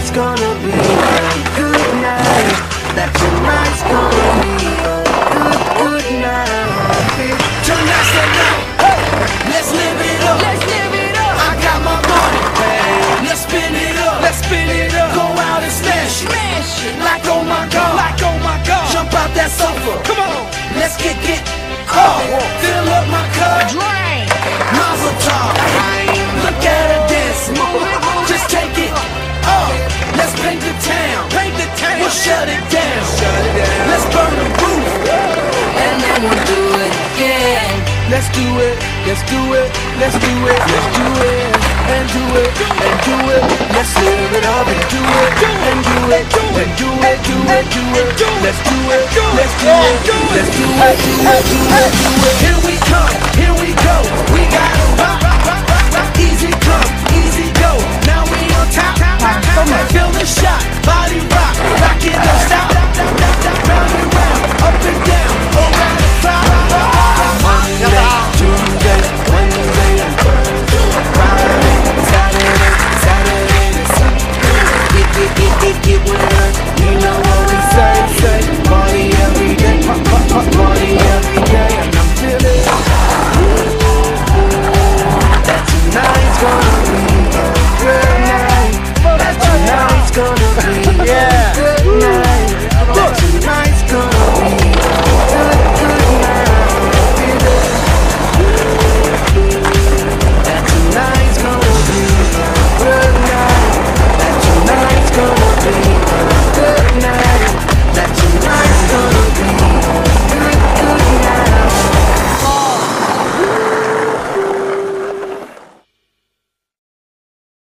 tonight's gonna be a good night. That tonight's gonna be a good night. Tonight's the night. Hey, let's live it up. Let's live it up. I got my money. Hey, let's spin it up. Let's spin it up. Go out and smash it. Smash it. Like oh my God. Like oh my God. Jump out that sofa. Come on. Let's get oh. Fill up my cup. Drink. Mazel tov. Look at her dancing. Just take it. Oh, let's paint the town. Paint the town. We'll shut it down. Shut it down. Let's burn the roof. And then we'll do it again. Let's do it. Let's do it. Let's do it. Let's do it. And do it. And do it. Let's live it up and do it. And do it. And do it. Do it. Do it. Let's do it. Let's do it. Let's do it. Do it. Do it. Do it. Here we come. Here we go. We gotta rock. Easy come. Easy go. Now we on top. Feel the shot. Body rock. Rock it, don't stop.